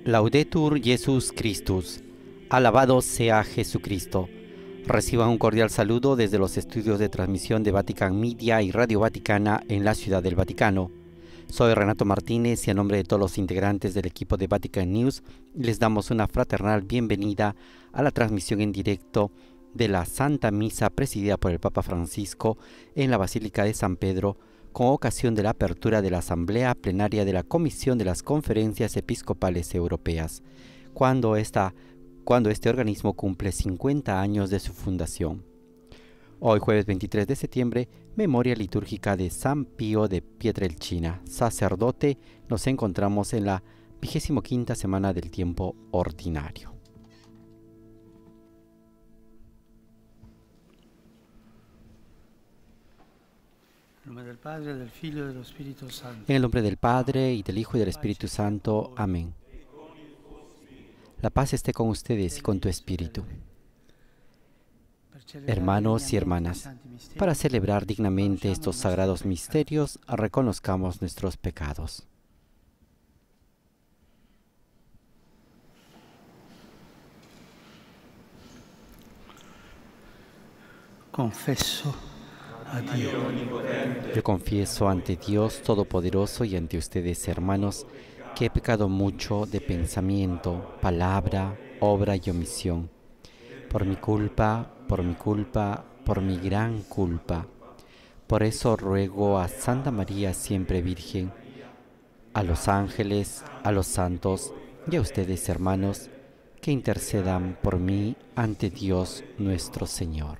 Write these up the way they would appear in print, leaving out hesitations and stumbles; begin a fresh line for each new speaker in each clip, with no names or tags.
Laudetur Jesus Christus. Alabado sea Jesucristo. Reciban un cordial saludo desde los estudios de transmisión de Vatican Media y Radio Vaticana en la Ciudad del Vaticano. Soy Renato Martínez y a nombre de todos los integrantes del equipo de Vatican News les damos una fraternal bienvenida a la transmisión en directo de la Santa Misa presidida por el Papa Francisco en la Basílica de San Pedro con ocasión de la apertura de la Asamblea Plenaria de la Comisión de las Conferencias Episcopales Europeas, cuando este organismo cumple 50 años de su fundación. Hoy, jueves 23 de septiembre, memoria litúrgica de San Pío de Pietrelcina, sacerdote. Nos encontramos en la 25ª semana del tiempo ordinario.
En el nombre del Padre, del Figlio y del Espíritu Santo.
En el nombre del Padre, y del Hijo, y del Espíritu Santo. Amén. La paz esté con ustedes y con tu espíritu. Hermanos y hermanas, para celebrar dignamente estos sagrados misterios, reconozcamos nuestros pecados.
Confesso a Dio.
Yo confieso ante Dios Todopoderoso y ante ustedes, hermanos, que he pecado mucho de pensamiento, palabra, obra y omisión. Por mi culpa, por mi gran culpa. Por eso ruego a Santa María siempre Virgen, a los ángeles, a los santos y a ustedes, hermanos, que intercedan por mí ante Dios nuestro Señor.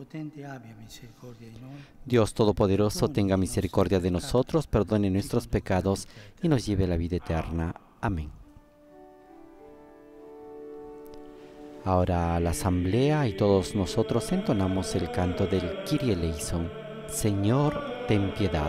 Dios Todopoderoso tenga misericordia de nosotros, perdone nuestros pecados y nos lleve a la vida eterna. Amén. Ahora la asamblea y todos nosotros entonamos el canto del Kyrie eleison. Señor, ten piedad.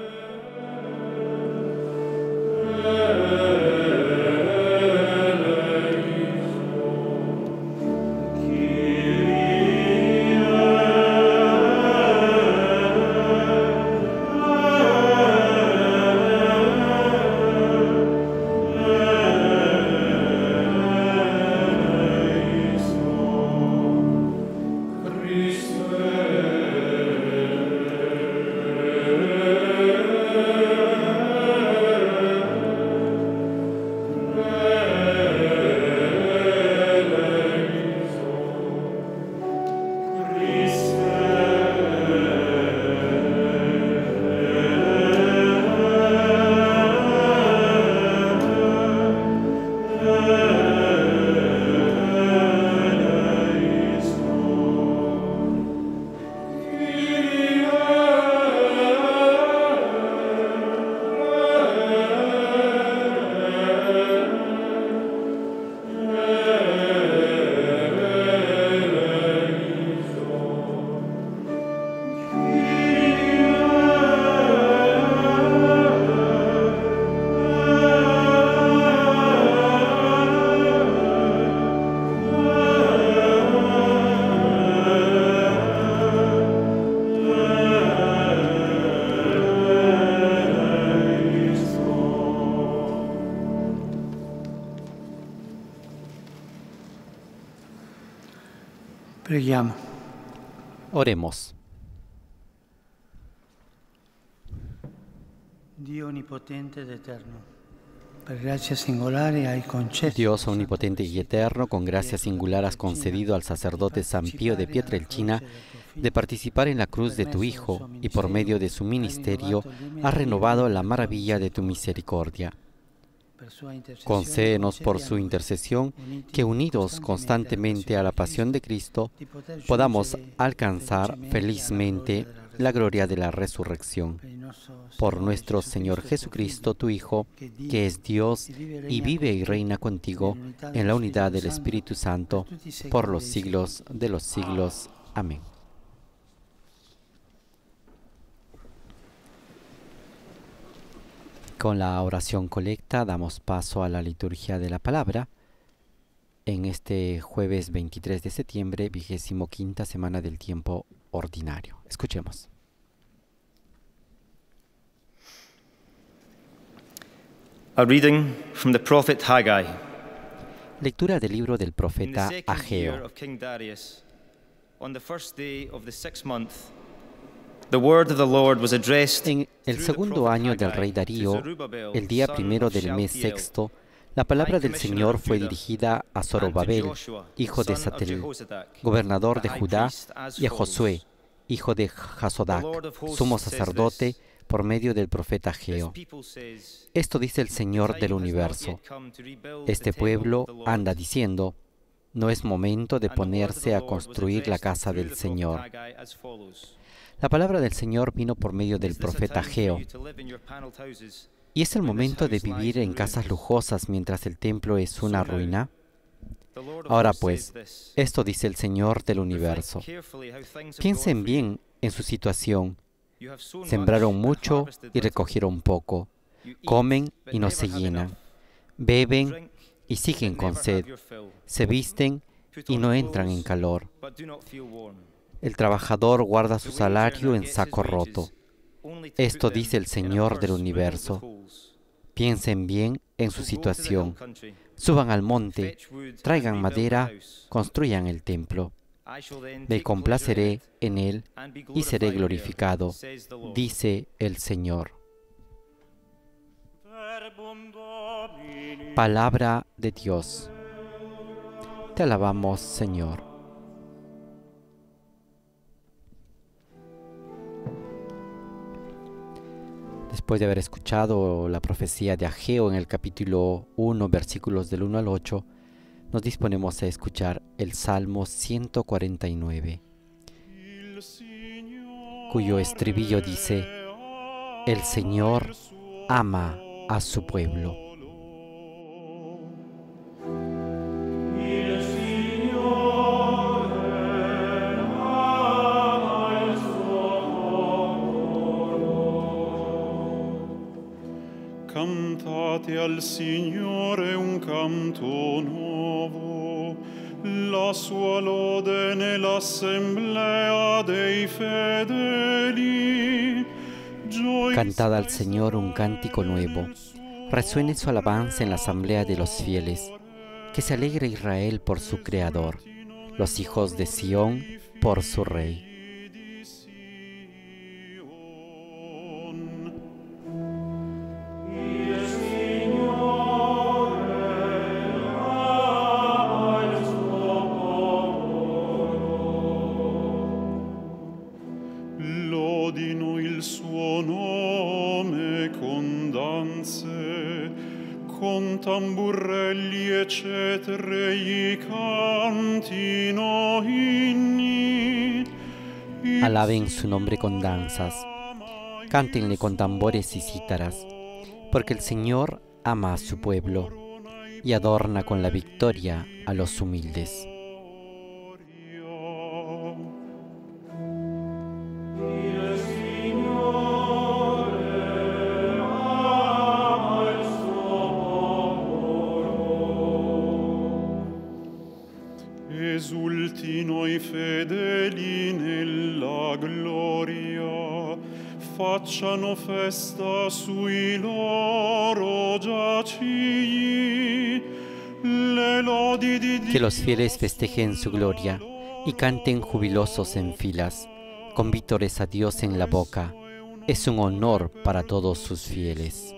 Preghiamo.
Oremos.
Dio onnipotente ed eterno, per grazia singolare hai concesso.
Dios omnipotente y eterno, con gracia singular has concedido al sacerdote San Pío de Pietrelcina de participar en la cruz de tu Hijo y por medio de su ministerio has renovado la maravilla de tu misericordia. Concédenos por su intercesión que, unidos constantemente a la pasión de Cristo, podamos alcanzar felizmente la gloria de la resurrección. Por nuestro Señor Jesucristo, tu Hijo, que es Dios y vive y reina contigo en la unidad del Espíritu Santo, por los siglos de los siglos. Amén. Con la oración colecta damos paso a la liturgia de la palabra en este jueves 23 de septiembre, 25ª semana del tiempo ordinario. Escuchemos.
A reading from the prophet Haggai.
Lectura del libro del profeta Ageo. En el segundo año del rey Darío, el día primero del mes sexto, la palabra del Señor fue dirigida a Zorobabel, hijo de Satel, gobernador de Judá, y a Josué, hijo de Jasodac, sumo sacerdote, por medio del profeta Ageo. Esto dice el Señor del universo. Este pueblo anda diciendo, no es momento de ponerse a construir la casa del Señor. La palabra del Señor vino por medio del profeta Ageo. ¿Y es el momento de vivir en casas lujosas mientras el templo es una ruina? Ahora pues, esto dice el Señor del universo. Piensen bien en su situación. Sembraron mucho y recogieron poco. Comen y no se llenan. Beben y siguen con sed. Se visten y no entran en calor. El trabajador guarda su salario en saco roto. Esto dice el Señor del universo. Piensen bien en su situación. Suban al monte, traigan madera, construyan el templo. Me complaceré en él y seré glorificado, dice el Señor. Palabra de Dios. Te alabamos, Señor. Después de haber escuchado la profecía de Ageo en el capítulo 1, versículos del 1 al 8, nos disponemos a escuchar el Salmo 149, cuyo estribillo dice, el Señor ama a su pueblo.
Cantate al Signore un canto nuovo, la sua lode nell'assemblea dei fedeli.
Cantad al Señor un cántico nuevo, resuene su alabanza en la asamblea de los fieles, que se alegre Israel por su Creador, los hijos de Sión por su Rey.
Lodino il suo nome con danze, con tamburelli e cetre gli cantino inni.
Alaben su nombre con danzas, cántenle con tambores y cítaras, porque el Señor ama a su pueblo y adorna con la victoria a los humildes.
Esultino i fedeli nella gloria, facciano festa sui loro giacigli. Le lodi di Dio.
Que los fieles festejen su gloria y canten jubilosos en filas, con vítores a Dios en la boca. Es un honor para todos sus fieles.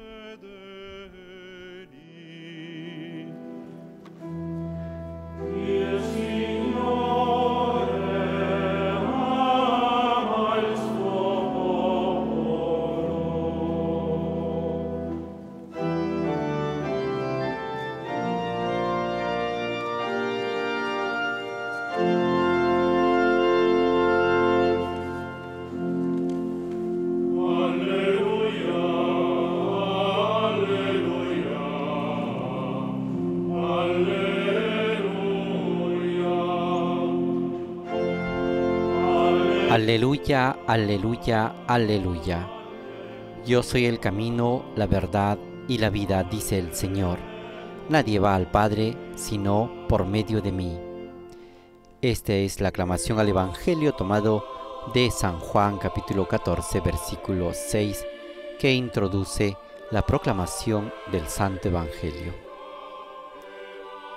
Aleluya, aleluya, aleluya. Yo soy el camino, la verdad y la vida, dice el Señor. Nadie va al Padre sino por medio de mí. Esta es la aclamación al Evangelio tomado de San Juan capítulo 14 versículo 6, que introduce la proclamación del Santo Evangelio.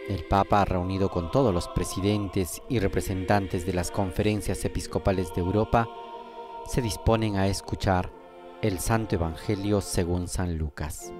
El Papa, reunido con todos los presidentes y representantes de las conferencias episcopales de Europa, se disponen a escuchar el Santo Evangelio según San Lucas.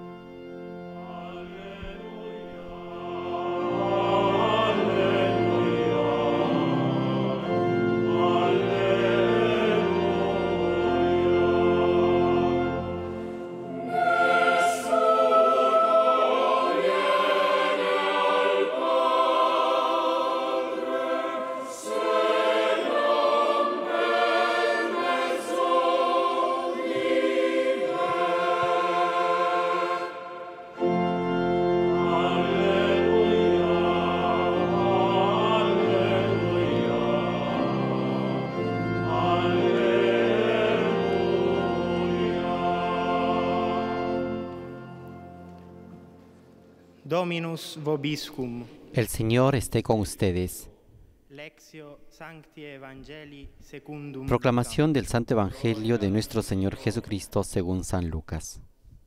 Dominus vobiscum.
El Señor esté con ustedes.
Lectio Sancti Evangelii secundum
Proclamación del Santo Evangelio de nuestro Señor Jesucristo según San Lucas.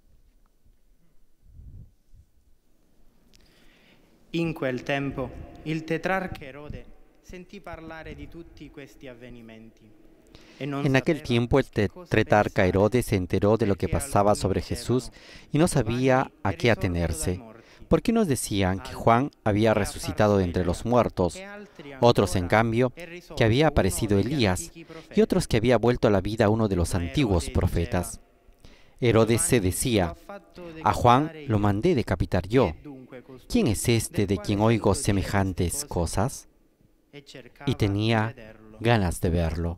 In quel tempo il tetrarca Erode sentì parlare di tutti questi avvenimenti.
En aquel tiempo el tetrarca Herodes se enteró de lo que pasaba sobre Jesús y no sabía a qué atenerse. Porque unos decían que Juan había resucitado de entre los muertos, otros, en cambio, que había aparecido Elías, y otros que había vuelto a la vida uno de los antiguos profetas. Herodes se decía: a Juan lo mandé decapitar yo. ¿Quién es este de quien oigo semejantes cosas? Y tenía ganas de verlo.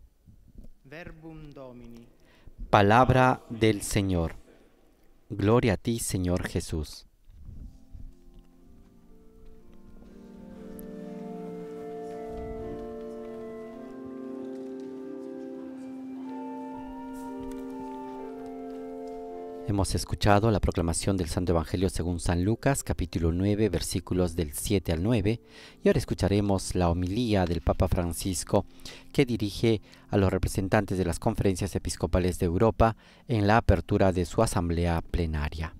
Palabra del Señor. Gloria a ti, Señor Jesús. Hemos escuchado la proclamación del Santo Evangelio según San Lucas, capítulo 9, versículos del 7 al 9, y ahora escucharemos la homilía del Papa Francisco que dirige a los representantes de las conferencias episcopales de Europa en la apertura de su asamblea plenaria.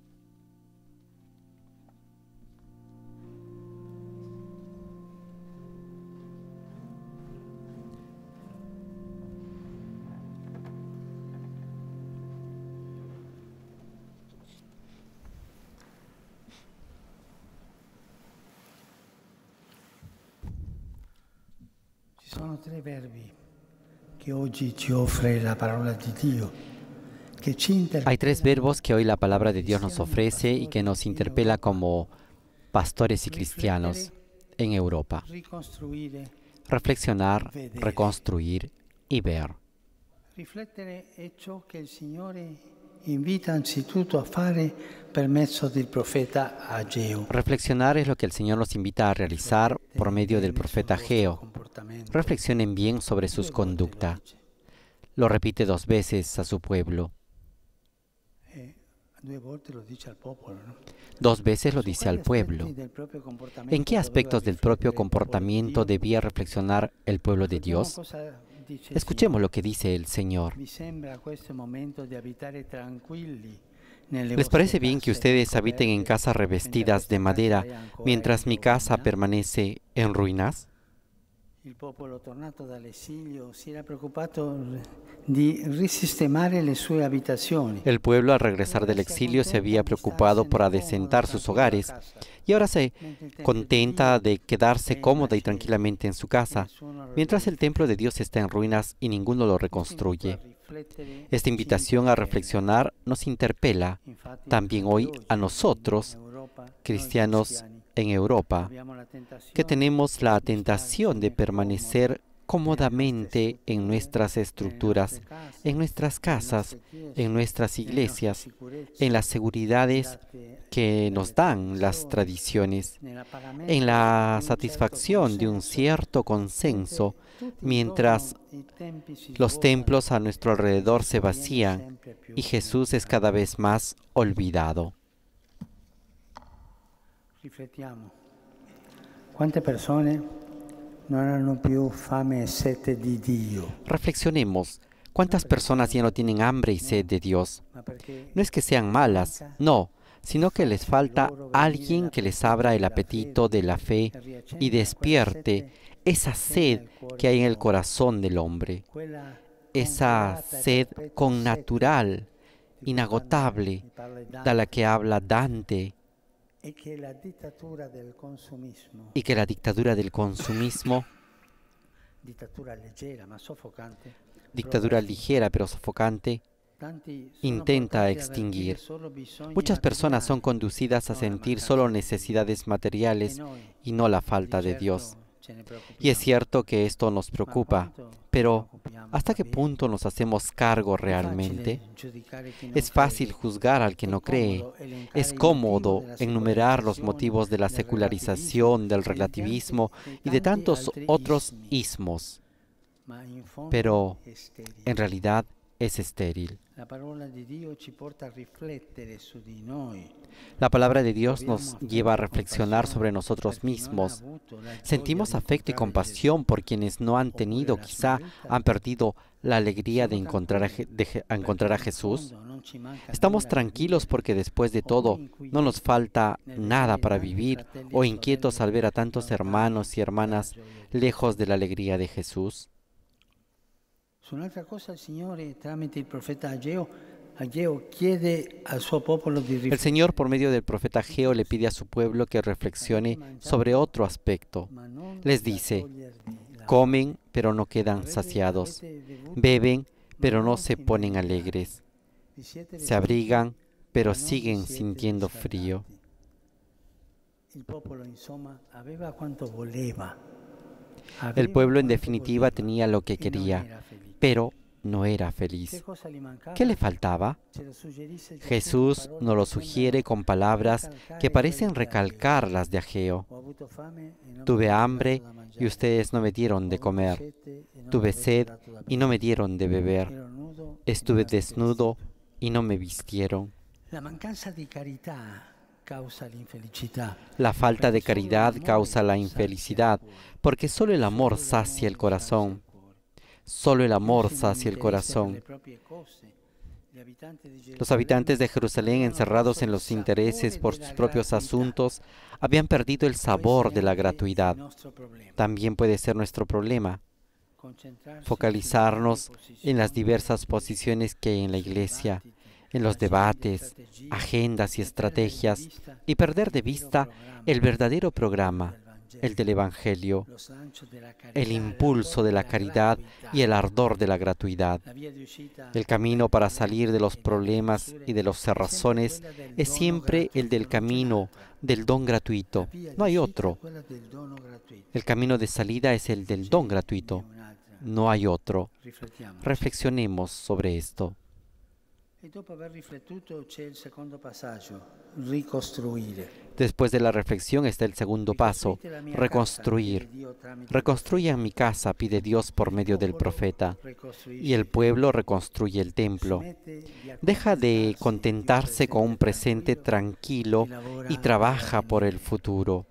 Sono tre verbi che oggi ci offre la parola di Dio, che ci interpellano.
Hay tres verbos que hoy la palabra de Dios nos ofrece y que nos interpela como pastores y cristianos en Europa. Reflexionar, reconstruir y ver.
Riflettere è ciò che il Signore invita anzitutto a fare per mezzo del profeta Ageo.
Reflexionar es lo que el Señor nos invita a realizar por medio del profeta Ageo. Reflexionen bien sobre sus conductas. Lo repite 2 veces a su pueblo. 2 veces lo dice al pueblo. ¿En qué aspectos del propio comportamiento debía reflexionar el pueblo de Dios? Escuchemos lo que dice el Señor. ¿Les parece bien que ustedes habiten en casas revestidas de madera mientras mi casa permanece en ruinas?
Il popolo tornato dall'esilio si era preoccupato di risistemare le sue abitazioni.
El pueblo al regresar del exilio se había preocupado por adecentar sus hogares y ahora se contenta de quedarse cómoda y tranquilamente en su casa, mientras el templo de Dios está en ruinas y ninguno lo reconstruye. Esta invitación a reflexionar nos interpela también hoy a nosotros, cristianos en Europa, que tenemos la tentación de permanecer cómodamente en nuestras estructuras, en nuestras casas, en nuestras iglesias, en las seguridades que nos dan las tradiciones, en la satisfacción de un cierto consenso, mientras los templos a nuestro alrededor se vacían y Jesús es cada vez más olvidado.
Riflettiamo. Quante persone non hanno più fame e sete di Dio?
Reflexionemos. ¿Cuántas personas ya no tienen hambre y sed de Dios? No es que sean malas, no, sino que les falta alguien que les abra el apetito de la fe y despierte esa sed que hay en el corazón del hombre, esa sed connatural, inagotable, de la que habla Dante, y que la dictadura del consumismo, dictadura ligera pero sofocante, intenta extinguir. Muchas personas son conducidas a sentir solo necesidades materiales y no la falta de Dios. Y es cierto que esto nos preocupa, pero ¿hasta qué punto nos hacemos cargo realmente? Es fácil juzgar al que no cree. Es cómodo enumerar los motivos de la secularización, del relativismo y de tantos otros ismos. Pero en realidad es estéril. La palabra de Dios nos lleva a reflexionar sobre nosotros mismos. Sentimos afecto y compasión por quienes no han tenido, quizá han perdido la alegría de encontrar a Jesús. Estamos tranquilos porque después de todo no nos falta nada para vivir, o inquietos al ver a tantos hermanos y hermanas lejos de la alegría de Jesús.
Su un'altra cosa, il Signore, tramite il profeta Ageo, chiede al suo popolo di riflettere.
El Señor, por medio del profeta Ageo, le pide a su pueblo que reflexione sobre otro aspecto. Les dice: comen, pero no quedan saciados. Beben, pero no se ponen alegres. Se abrigan, pero siguen sintiendo frío. El pueblo, en definitiva, tenía lo que quería, pero no era feliz. ¿Qué le faltaba? Jesús nos lo sugiere con palabras que parecen recalcar las de Ageo. Tuve hambre y ustedes no me dieron de comer. Tuve sed y no me dieron de beber. Estuve desnudo y no me vistieron. La falta de caridad causa la infelicidad, porque solo el amor sacia el corazón. Solo el amor sacia el corazón. Los habitantes de Jerusalén, encerrados en los intereses por sus propios asuntos, habían perdido el sabor de la gratuidad. También puede ser nuestro problema. Focalizarnos en las diversas posiciones que hay en la Iglesia, en los debates, agendas y estrategias, y perder de vista el verdadero programa, el del Evangelio, el impulso de la caridad y el ardor de la gratuidad. El camino para salir de los problemas y de los cerrazones es siempre el del camino del don gratuito. No hay otro. El camino de salida es el del don gratuito. No hay otro. Reflexionemos sobre esto. Después de la reflexión está el segundo paso: reconstruir. Reconstruyan mi casa, pide Dios por medio del profeta, y el pueblo reconstruye el templo. Deja de contentarse con un presente tranquilo y trabaja por el futuro.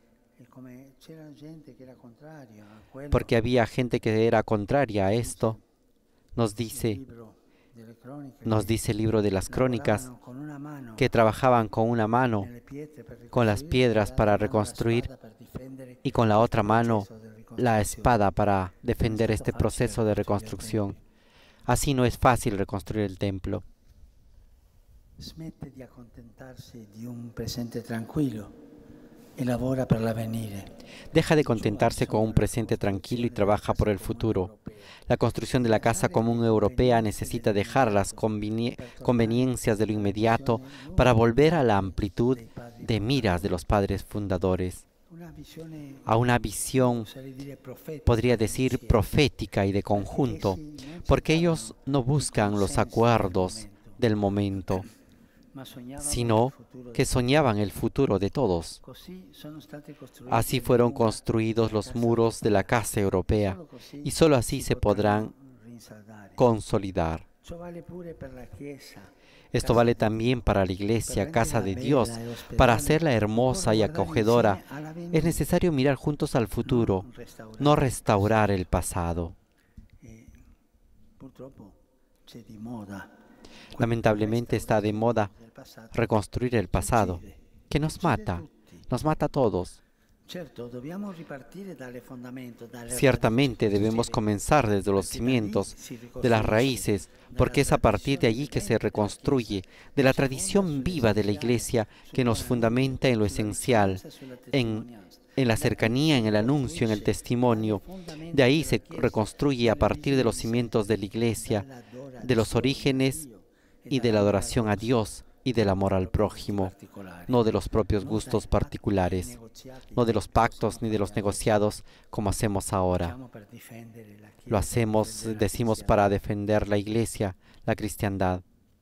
Porque había gente que era contraria a esto. Nos dice el libro de las Crónicas, que trabajaban con una mano, con las piedras para reconstruir, y con la otra mano la espada para defender este proceso de reconstrucción. Así no es fácil reconstruir el templo.
Smette di accontentarsi di un presente tranquillo y labora per l'avvenire.
Deja de contentarse con un presente tranquilo y trabaja por el futuro. La construcción de la casa común europea necesita dejar las conveniencias de lo inmediato para volver a la amplitud de miras de los padres fundadores, a una visión, podría decir, profética y de conjunto, porque ellos no buscan los acuerdos del momento, sino que soñaban el futuro de todos. Así fueron construidos los muros de la casa europea, y sólo así se podrán consolidar. Esto vale también para la Iglesia, casa de Dios. Para hacerla hermosa y acogedora, es necesario mirar juntos al futuro, no restaurar el pasado. Lamentablemente está de moda reconstruir el pasado, que nos mata a todos. Ciertamente debemos comenzar desde los cimientos, de las raíces, porque es a partir de allí que se reconstruye, de la tradición viva de la Iglesia que nos fundamenta en lo esencial, en la cercanía, en el anuncio, en el testimonio. De ahí se reconstruye a partir de los cimientos de la Iglesia, de los orígenes y de la adoración a Dios y del amor al prójimo, no de los propios gustos particulares, no de los pactos ni de los negociados como hacemos ahora. Lo hacemos, decimos, para defender la Iglesia, la cristiandad.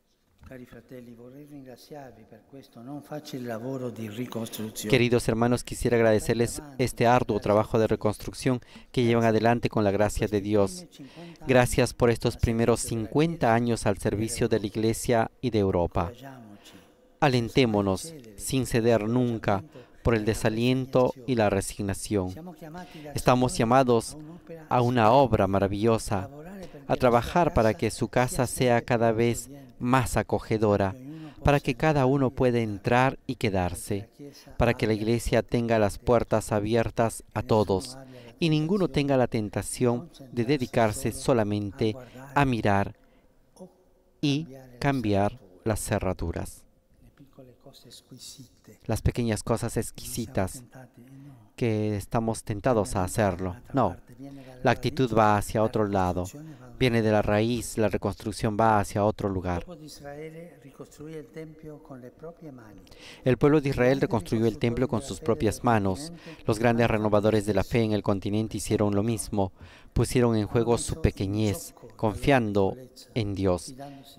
Queridos hermanos, quisiera agradecerles este arduo trabajo de reconstrucción que llevan adelante con la gracia de Dios. Gracias por estos primeros 50 años al servicio de la Iglesia y de Europa. Alentémonos, sin ceder nunca, por el desaliento y la resignación. Estamos llamados a una obra maravillosa, a trabajar para que su casa sea cada vez más acogedora, para que cada uno pueda entrar y quedarse, para que la Iglesia tenga las puertas abiertas a todos y ninguno tenga la tentación de dedicarse solamente a mirar y cambiar las cerraduras. Las pequeñas cosas exquisitas que estamos tentados a hacerlo. No, la actitud va hacia otro lado. Viene de la raíz, la reconstrucción va hacia otro lugar. El pueblo de Israel reconstruyó el templo con sus propias manos. Los grandes renovadores de la fe en el continente hicieron lo mismo. Pusieron en juego su pequeñez, confiando en Dios.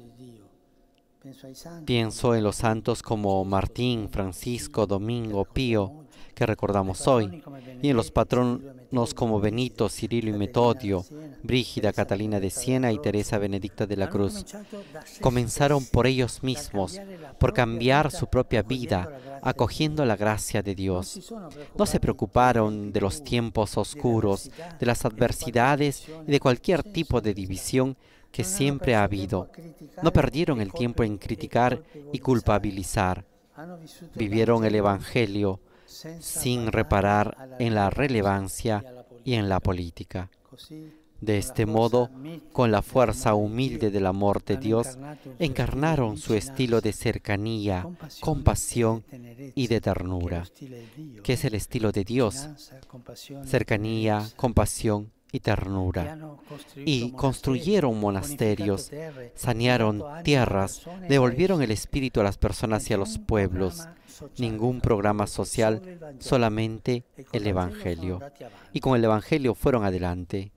Pienso en los santos como Martín, Francisco, Domingo, Pío, que recordamos hoy, y en los patronos como Benito, Cirilo y Metodio, Brígida, Catalina de Siena y Teresa Benedicta de la Cruz. Comenzaron por ellos mismos, por cambiar su propia vida, acogiendo la gracia de Dios. No se preocuparon de los tiempos oscuros, de las adversidades y de cualquier tipo de división que siempre ha habido. No perdieron el tiempo en criticar y culpabilizar. Vivieron el Evangelio sin reparar en la relevancia y en la política. De este modo, con la fuerza humilde del amor de Dios, encarnaron su estilo de cercanía, compasión y de ternura, que es el estilo de Dios: cercanía, compasión y ternura. Y construyeron monasterios, sanearon tierras, devolvieron el espíritu a las personas y a los pueblos. Ningún programa social, solamente el Evangelio. Y con el Evangelio fueron adelante.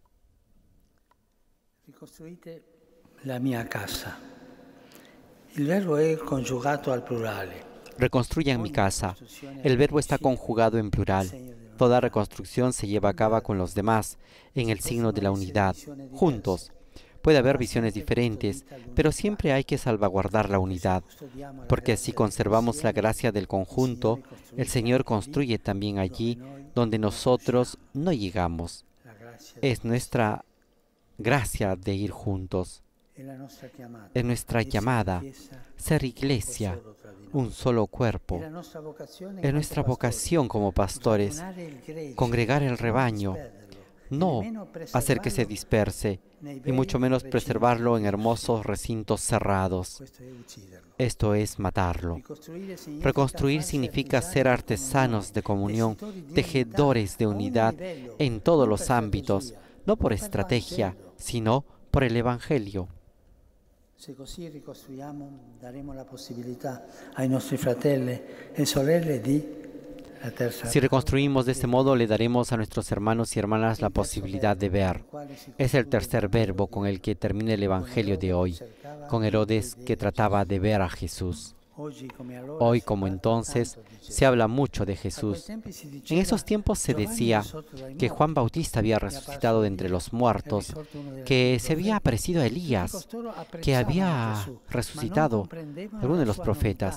Ricostruite la mia casa. Il verbo è conjugato al plurale.
Reconstruyan mi casa. El verbo está conjugado en plural. Toda reconstrucción se lleva a cabo con los demás, en el signo de la unidad, juntos. Puede haber visiones diferentes, pero siempre hay que salvaguardar la unidad, porque si conservamos la gracia del conjunto, el Señor construye también allí donde nosotros no llegamos. Es nuestra gracia de ir juntos. Es nuestra llamada, ser iglesia, un solo cuerpo. Es nuestra vocación como pastores, congregar el rebaño, no hacer que se disperse, y mucho menos preservarlo en hermosos recintos cerrados. Esto es matarlo. Reconstruir significa ser artesanos de comunión, tejedores de unidad en todos los ámbitos, no por estrategia, sino por el Evangelio.
Se così ricostruiamo, daremo la possibilità ai nostri fratelli e sorelle di la terza.
Si reconstruimos de este modo, le daremos a nuestros hermanos y hermanas la posibilidad de ver. Es el tercer verbo con el que termina el Evangelio de hoy, con Herodes que trataba de ver a Jesús. Hoy, como entonces, se habla mucho de Jesús. En esos tiempos se decía que Juan Bautista había resucitado de entre los muertos, que se había aparecido a Elías, que había resucitado alguno de los profetas,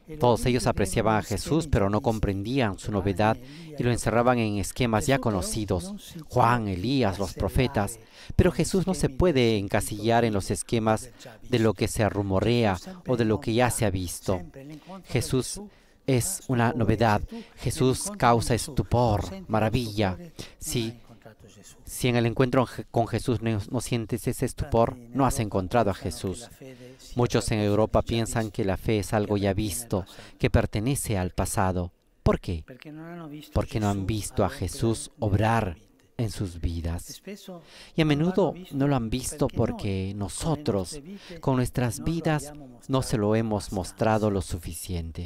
Todos ellos apreciaban a Jesús, pero no comprendían su novedad y lo encerraban en esquemas ya conocidos: Juan, Elías, los profetas. Pero Jesús no se puede encasillar en los esquemas de lo que se rumorea o de lo que ya se ha visto. Jesús es una novedad. Jesús causa estupor, maravilla. Si en el encuentro con Jesús no sientes ese estupor, no has encontrado a Jesús. Muchos en Europa piensan que la fe es algo ya visto, que pertenece al pasado. ¿Por qué? Porque no han visto a Jesús obrar en sus vidas. Y a menudo no lo han visto porque nosotros, con nuestras vidas, no se lo hemos mostrado lo suficiente.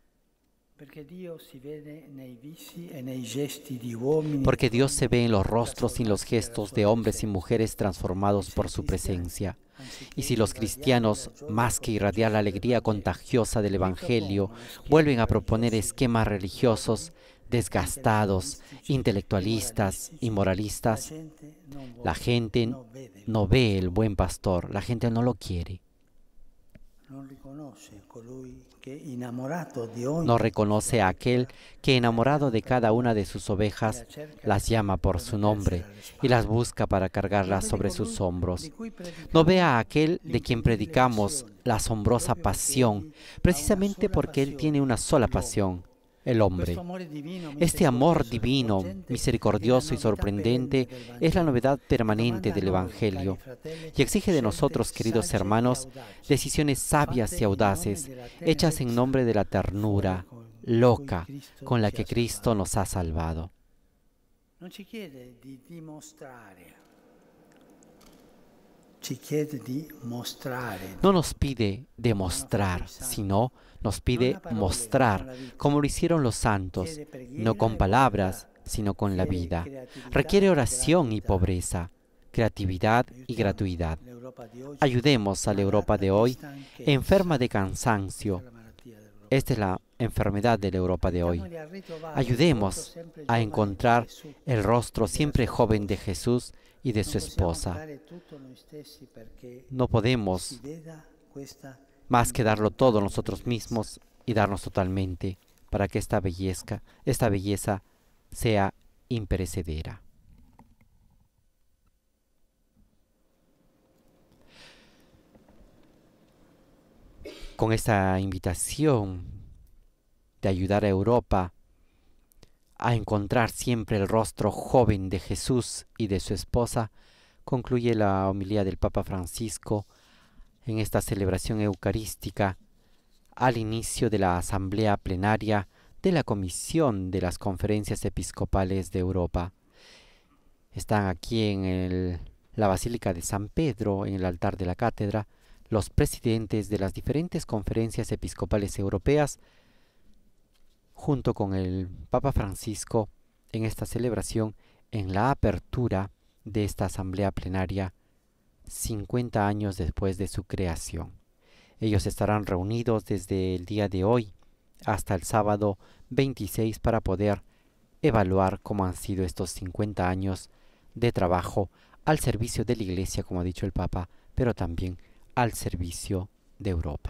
Porque Dios se ve en los rostros y en los gestos de hombres y mujeres transformados por su presencia. Y si los cristianos, más que irradiar la alegría contagiosa del Evangelio, vuelven a proponer esquemas religiosos desgastados, intelectualistas y moralistas, la gente no ve el buen pastor, la gente no lo quiere. No reconoce a aquel que, enamorado de cada una de sus ovejas, las llama por su nombre y las busca para cargarlas sobre sus hombros. No ve a aquel de quien predicamos la asombrosa pasión, precisamente porque él tiene una sola pasión: el hombre. Este amor divino, misericordioso y sorprendente es la novedad permanente del Evangelio y exige de nosotros, queridos hermanos, decisiones sabias y audaces, hechas en nombre de la ternura loca con la que Cristo nos ha salvado. No nos pide demostrar, sino nos pide mostrar, como lo hicieron los santos, no con palabras, sino con la vida. Requiere oración y pobreza, creatividad y gratuidad. Ayudemos a la Europa de hoy, enferma de cansancio. Esta es la enfermedad de la Europa de hoy. Ayudemos a encontrar el rostro siempre joven de Jesús y de su esposa. No podemos más que darlo todo nosotros mismos y darnos totalmente para que esta belleza sea imperecedera. Con esta invitación de ayudar a Europa a encontrar siempre el rostro joven de Jesús y de su esposa, concluye la homilía del Papa Francisco en esta celebración eucarística al inicio de la asamblea plenaria de la Comisión de las Conferencias Episcopales de Europa. Están aquí en la Basílica de San Pedro, en el altar de la cátedra, los presidentes de las diferentes conferencias episcopales europeas, junto con el Papa Francisco, en esta celebración, en la apertura de esta asamblea plenaria, 50 años después de su creación. Ellos estarán reunidos desde el día de hoy hasta el sábado 26 para poder evaluar cómo han sido estos 50 años de trabajo al servicio de la Iglesia, como ha dicho el Papa, pero también al servicio de Europa.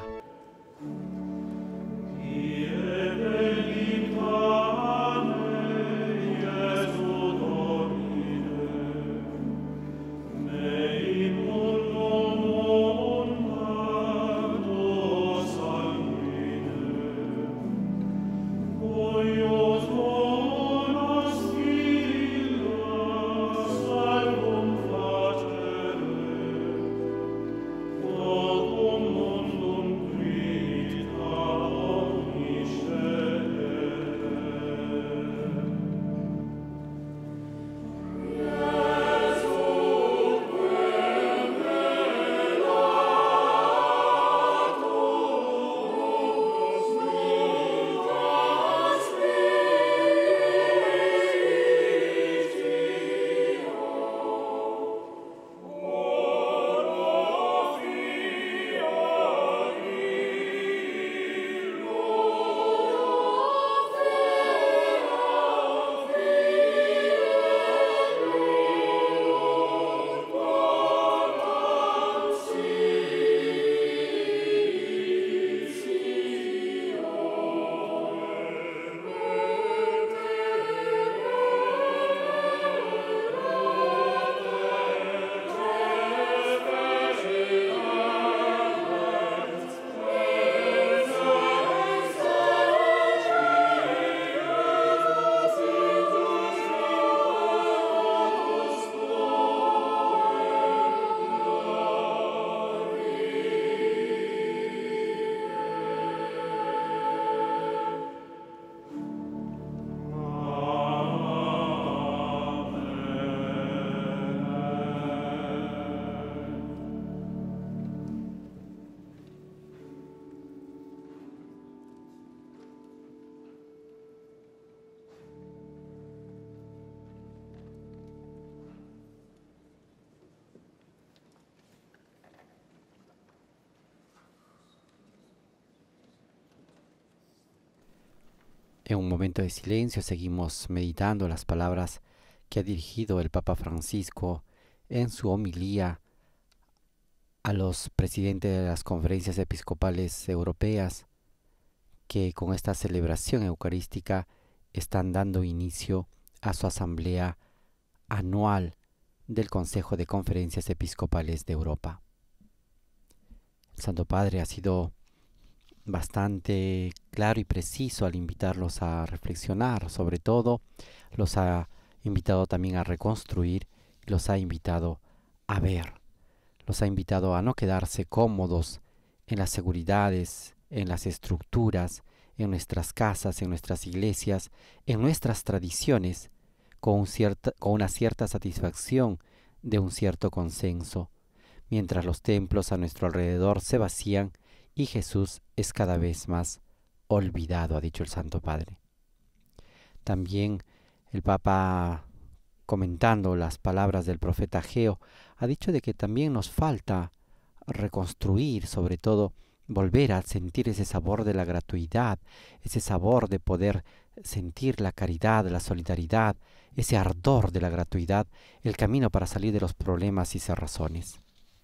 En un momento de silencio seguimos meditando las palabras que ha dirigido el Papa Francisco en su homilía a los presidentes de las conferencias episcopales europeas, que con esta celebración eucarística están dando inicio a su asamblea anual del Consejo de Conferencias Episcopales de Europa. El Santo Padre ha sido bastante claro y preciso al invitarlos a reflexionar, sobre todo los ha invitado también a reconstruir, los ha invitado a ver, los ha invitado a no quedarse cómodos en las seguridades, en las estructuras, en nuestras casas, en nuestras iglesias, en nuestras tradiciones, con una cierta satisfacción de un cierto consenso, mientras los templos a nuestro alrededor se vacían y Jesús es cada vez más olvidado, ha dicho el Santo Padre. También el Papa, comentando las palabras del profeta Ageo, ha dicho de que también nos falta reconstruir, sobre todo volver a sentir ese sabor de la gratuidad, ese sabor de poder sentir la caridad, la solidaridad, ese ardor de la gratuidad, el camino para salir de los problemas y cerrazones.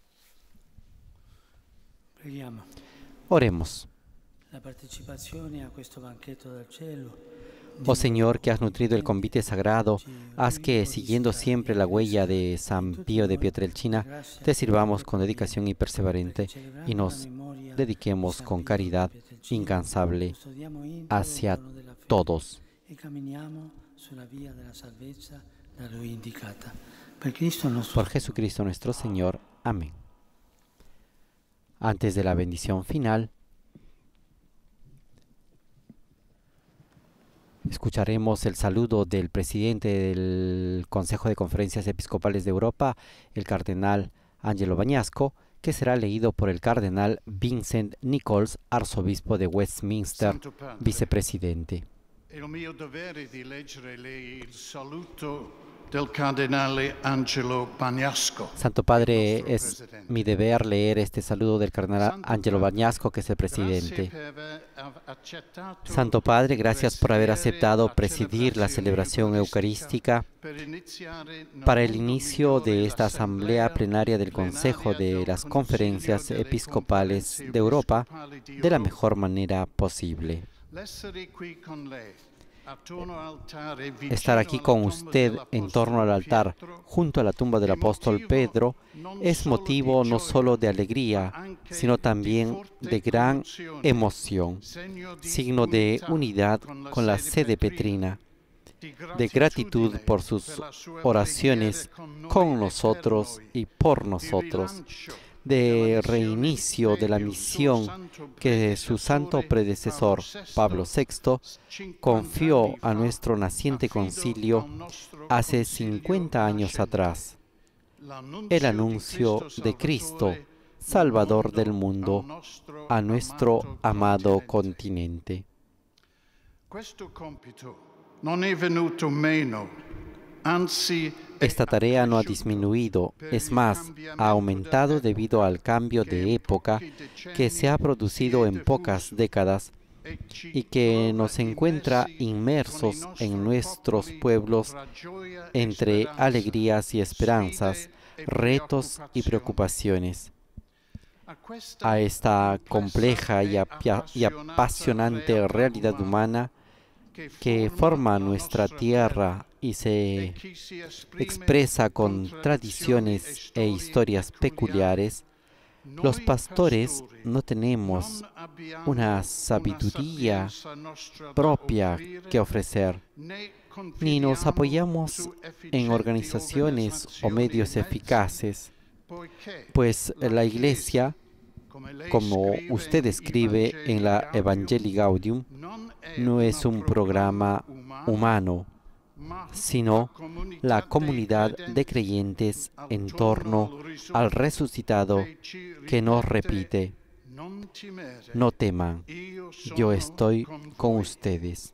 Preghiamo.
Oremos.
La partecipazione a questo banchetto del cielo.
Oh Señor, que has nutrido el convite sagrado, haz que, siguiendo siempre la huella de San Pío de Pietrelcina, te sirvamos con dedicación y perseverante y nos dediquemos con caridad incansable hacia todos. Por Jesucristo nuestro Señor. Amén. Antes de la bendición final, escucharemos el saludo del presidente del Consejo de Conferencias Episcopales de Europa, el cardenal Angelo Bagnasco, que será leído por el cardenal Vincent Nichols, arzobispo de Westminster, vicepresidente.
È un mio dovere di leggere lei il saluto del cardenale Angelo Bagnasco.
Santo Padre, es mi deber leer este saludo del cardenal Angelo Bagnasco, que es el presidente. Santo Padre, gracias por haber aceptado presidir la celebración eucarística para el inicio de esta asamblea plenaria del Consejo de las Conferencias Episcopales de Europa de la mejor manera posible. Estar aquí con usted en torno al altar, junto a la tumba del apóstol Pedro, es motivo no solo de alegría, sino también de gran emoción, signo de unidad con la sede petrina, de gratitud por sus oraciones con nosotros y por nosotros, de reinicio de la misión que su santo predecesor, Pablo VI, confió a nuestro naciente concilio hace 50 años atrás, el anuncio de Cristo, Salvador del mundo, a nuestro amado continente. Esta tarea no ha disminuido, es más, ha aumentado debido al cambio de época que se ha producido en pocas décadas y que nos encuentra inmersos en nuestros pueblos entre alegrías y esperanzas, retos y preocupaciones. A esta compleja y apasionante realidad humana que forma nuestra tierra y se expresa con tradiciones e historias peculiares, los pastores no tenemos una sabiduría propia que ofrecer, ni nos apoyamos en organizaciones o medios eficaces, pues la Iglesia, como usted escribe en la Evangelii Gaudium, no es un programa humano, sino la comunidad de creyentes en torno al resucitado que nos repite: no teman, yo estoy con ustedes.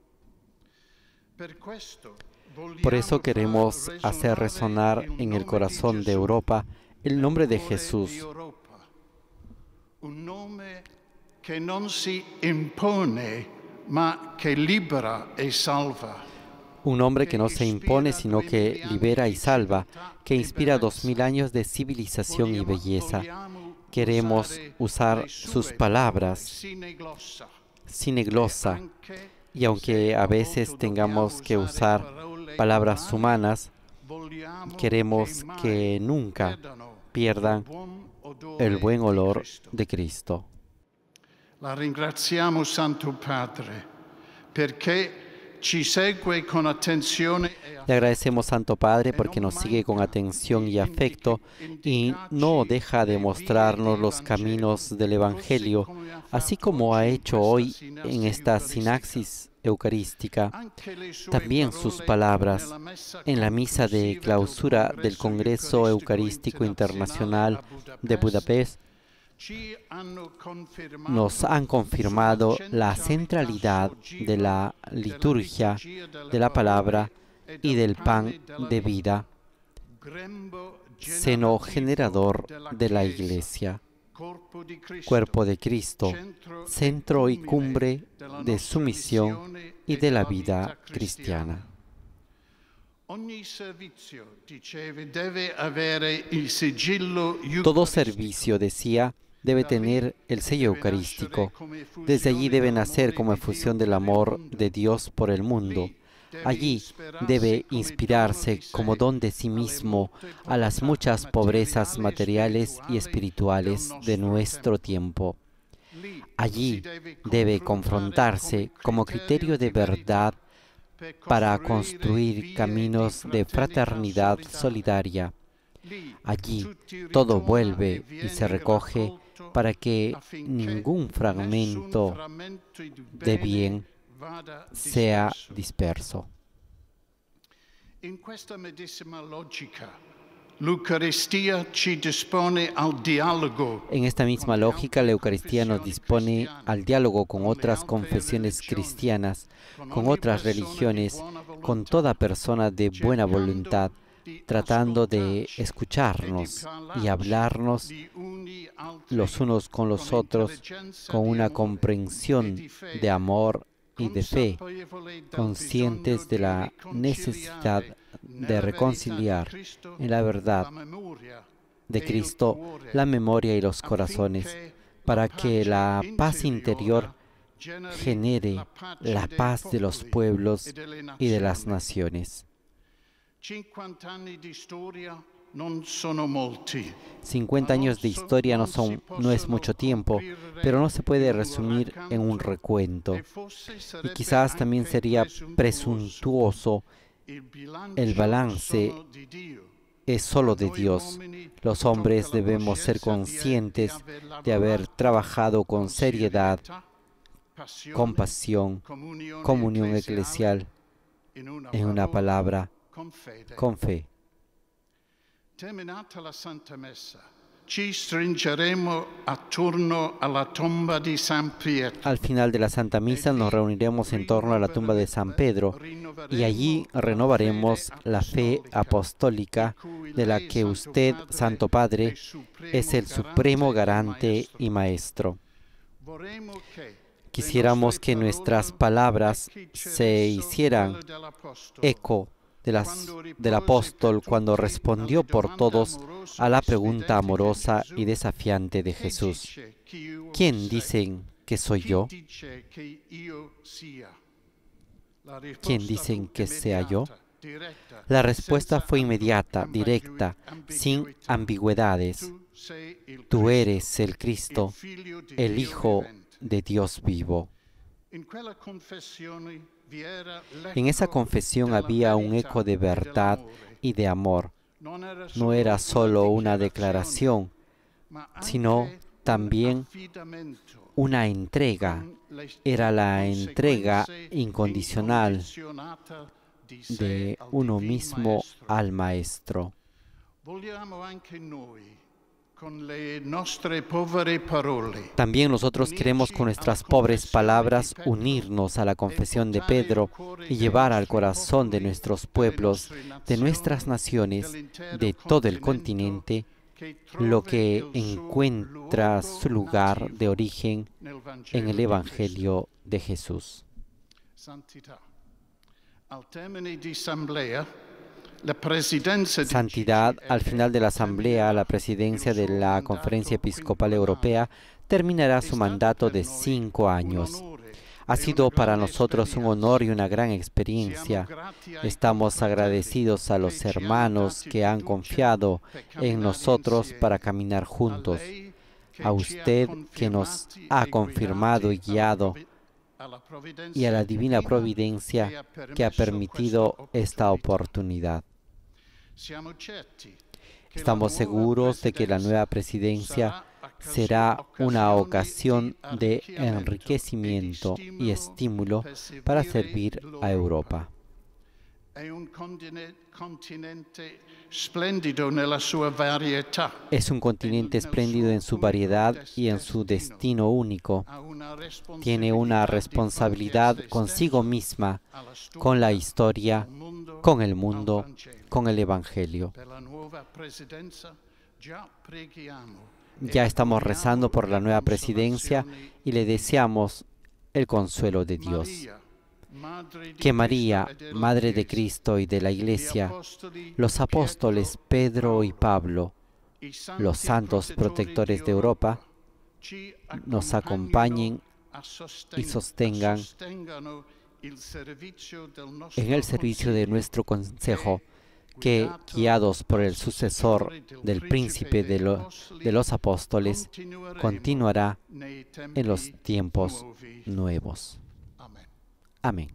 Por eso queremos hacer resonar en el corazón de Europa el nombre de Jesús,
un nome che non si impone ma che libera e salva.
Un nombre que no se impone, sino que libera y salva, que inspira 2000 años de civilización y belleza. Queremos usar sus palabras, sine glossa, y aunque a veces tengamos que usar palabras humanas, queremos que nunca pierdan el buen olor de Cristo.
La ringraziamo, Santo Padre, perché ci segue con attenzione.
Le agradecemos, Santo Padre, porque nos sigue con atención y afecto y no deja de mostrarnos los caminos del Evangelio, así como ha hecho hoy en esta sinaxis eucarística. También sus palabras en la misa de clausura del Congreso Eucarístico Internacional de Budapest nos han confirmado la centralidad de la liturgia, de la palabra y del pan de vida, seno generador de la Iglesia, cuerpo de Cristo, centro y cumbre de su misión y de la vida cristiana. Todo servicio, decía, debe tener el sello eucarístico. Desde allí debe nacer como efusión del amor de Dios por el mundo. Allí debe inspirarse como don de sí mismo a las muchas pobrezas materiales y espirituales de nuestro tiempo. Allí debe confrontarse como criterio de verdad para construir caminos de fraternidad solidaria. Allí todo vuelve y se recoge para que ningún fragmento de bien sea disperso.
In questa medesima logica, l'Eucaristia ci dispone al dialogo.
En esta misma lógica, la Eucaristía nos dispone al diálogo con otras confesiones cristianas, con otras religiones, con toda persona de buena voluntad, tratando de escucharnos y hablarnos los unos con los otros con una comprensión de amor y de fe, conscientes de la necesidad de reconciliar en la verdad de Cristo la memoria y los corazones, para que la paz interior genere la paz de los pueblos y de las naciones.
50 anni di storia non sono molti.
50 años de historia no es mucho tiempo, pero no se puede resumir en un recuento. Y quizás también sería presuntuoso. El balance es solo de Dios. Los hombres debemos ser conscientes de haber trabajado con seriedad, compasión, comunión eclesial, en una palabra, con fe.
Terminata la Santa Messa, ci stringeremo attorno alla tomba di San Pietro.
Al final de la Santa Misa nos reuniremos en torno a la tumba de San Pedro y allí renovaremos la fe apostólica de la que usted, Santo Padre, es el supremo garante y maestro. Quisiéramos que nuestras palabras se hicieran eco del apóstol cuando respondió por todos a la pregunta amorosa y desafiante de Jesús. ¿Quién dicen que soy yo? ¿Quién dicen que sea yo? La respuesta fue inmediata, directa, sin ambigüedades. Tú eres el Cristo, el Hijo de Dios vivo. En esa confesión había un eco de verdad y de amor. No era solo una declaración, sino también una entrega. Era la entrega incondicional de uno mismo al Maestro. También nosotros queremos con nuestras pobres palabras unirnos a la confesión de Pedro y llevar al corazón de nuestros pueblos, de nuestras naciones, de todo el continente, lo que encuentra su lugar de origen en el Evangelio de Jesús. Santidad, al final de la Asamblea, la presidencia de la Conferencia Episcopal Europea terminará su mandato de 5 años. Ha sido para nosotros un honor y una gran experiencia. Estamos agradecidos a los hermanos que han confiado en nosotros para caminar juntos. A usted que nos ha confirmado y guiado, y a la divina providencia que ha permitido esta oportunidad. Estamos seguros de que la nueva presidencia será una ocasión de enriquecimiento y estímulo para servir a Europa. Es un continente espléndido en su variedad y en su destino único. Tiene una responsabilidad consigo misma, con la historia, con el mundo, con el Evangelio. Ya estamos rezando por la nueva presidencia y le deseamos el consuelo de Dios. Que María, Madre de Cristo y de la Iglesia, los apóstoles Pedro y Pablo, los santos protectores de Europa, nos acompañen y sostengan en el servicio de nuestro consejo, que, guiados por el sucesor del príncipe de los apóstoles, continuará en los tiempos nuevos. Amén.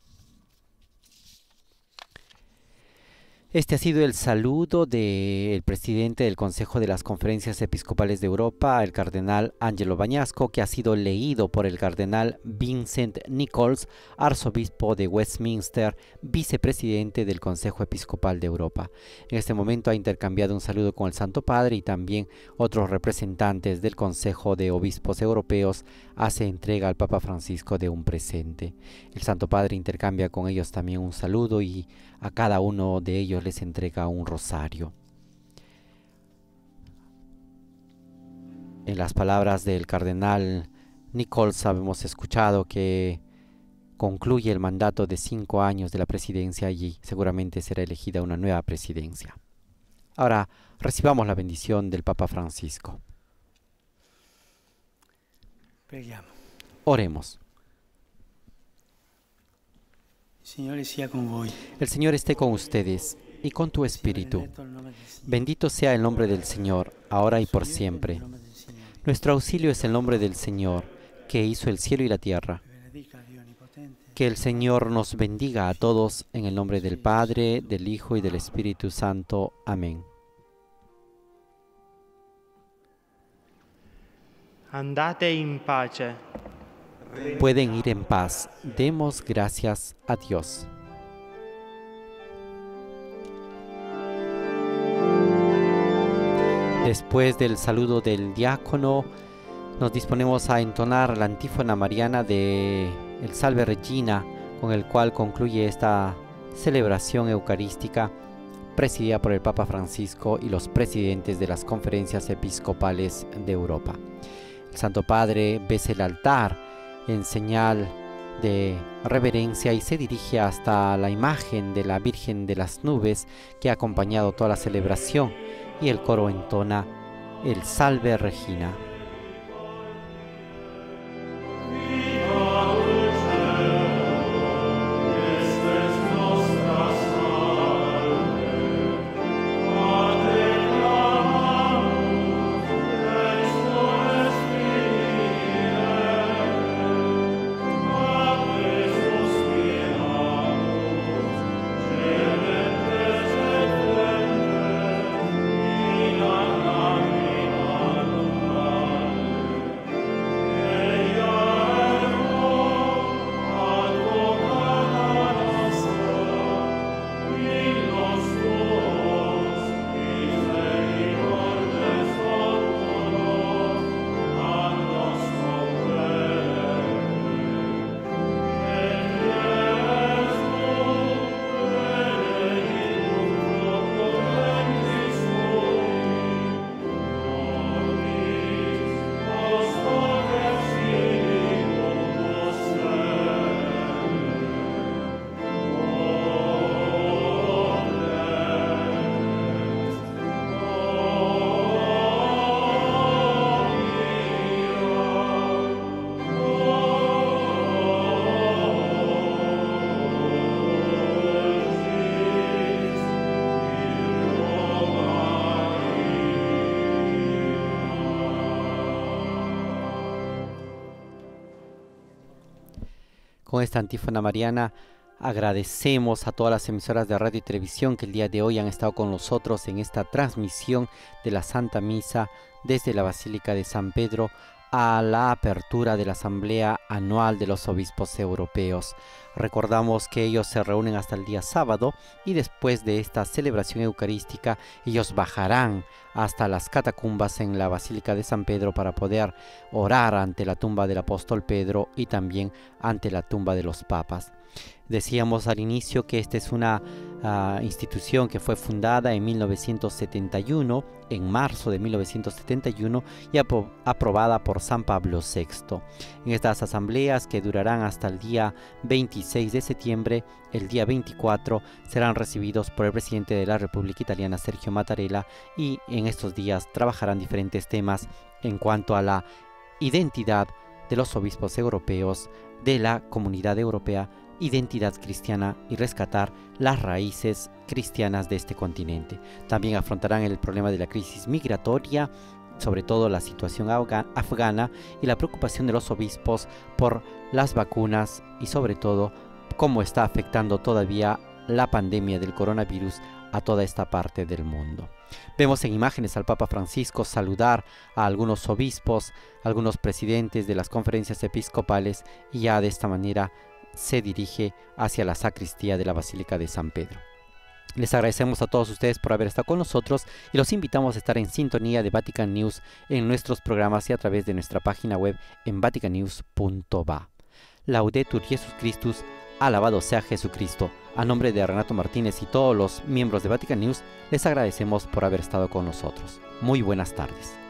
Este ha sido el saludo del presidente del Consejo de las Conferencias Episcopales de Europa, el cardenal Angelo Bañasco, que ha sido leído por el cardenal Vincent Nichols, arzobispo de Westminster, vicepresidente del Consejo Episcopal de Europa. En este momento ha intercambiado un saludo con el Santo Padre y también otros representantes del Consejo de Obispos Europeos hace entrega al Papa Francisco de un presente. El Santo Padre intercambia con ellos también un saludo y a cada uno de ellos les entrega un rosario. En las palabras del cardenal Nichols hemos escuchado que concluye el mandato de 5 años de la presidencia y seguramente será elegida una nueva presidencia. Ahora recibamos la bendición del Papa Francisco. Oremos. El Señor esté con ustedes y con tu espíritu. Bendito sea el nombre del Señor, ahora y por siempre. Nuestro auxilio es el nombre del Señor, que hizo el cielo y la tierra. Que el Señor nos bendiga a todos en el nombre del Padre, del Hijo y del Espíritu Santo. Amén.
Andate in pace.
Pueden ir en paz. Demos gracias a Dios. Después del saludo del diácono, nos disponemos a entonar la antífona mariana de el Salve Regina, con el cual concluye esta celebración eucarística presidida por el Papa Francisco y los presidentes de las conferencias episcopales de Europa. El Santo Padre besa el altar en señal de reverencia y se dirige hasta la imagen de la Virgen de las Nubes que ha acompañado toda la celebración, y el coro entona el Salve Regina. Con esta antífona mariana agradecemos a todas las emisoras de radio y televisión que el día de hoy han estado con nosotros en esta transmisión de la Santa Misa desde la Basílica de San Pedro a la apertura de la Asamblea Anual de los Obispos Europeos. Recordamos que ellos se reúnen hasta el día sábado y después de esta celebración eucarística ellos bajarán hasta las catacumbas en la Basílica de San Pedro para poder orar ante la tumba del apóstol Pedro y también ante la tumba de los papas. Decíamos al inicio que esta es una institución que fue fundada en 1971, en marzo de 1971, y aprobada por San Pablo VI. En estas asambleas, que durarán hasta el día 26 de septiembre, el día 24 serán recibidos por el presidente de la República Italiana, Sergio Mattarella, y en estos días trabajarán diferentes temas en cuanto a la identidad de los obispos europeos, de la Comunidad Europea, identidad cristiana y rescatar las raíces cristianas de este continente. También afrontarán el problema de la crisis migratoria, sobre todo la situación afgana y la preocupación de los obispos por las vacunas y sobre todo cómo está afectando todavía la pandemia del coronavirus a toda esta parte del mundo. Vemos en imágenes al Papa Francisco saludar a algunos obispos, algunos presidentes de las conferencias episcopales, y ya de esta manera se dirige hacia la sacristía de la Basílica de San Pedro. Les agradecemos a todos ustedes por haber estado con nosotros y los invitamos a estar en sintonía de Vatican News en nuestros programas y a través de nuestra página web en vaticannews.va. Laudetur Jesus Christus, alabado sea Jesucristo. A nombre de Renato Martínez y todos los miembros de Vatican News, les agradecemos por haber estado con nosotros. Muy buenas tardes.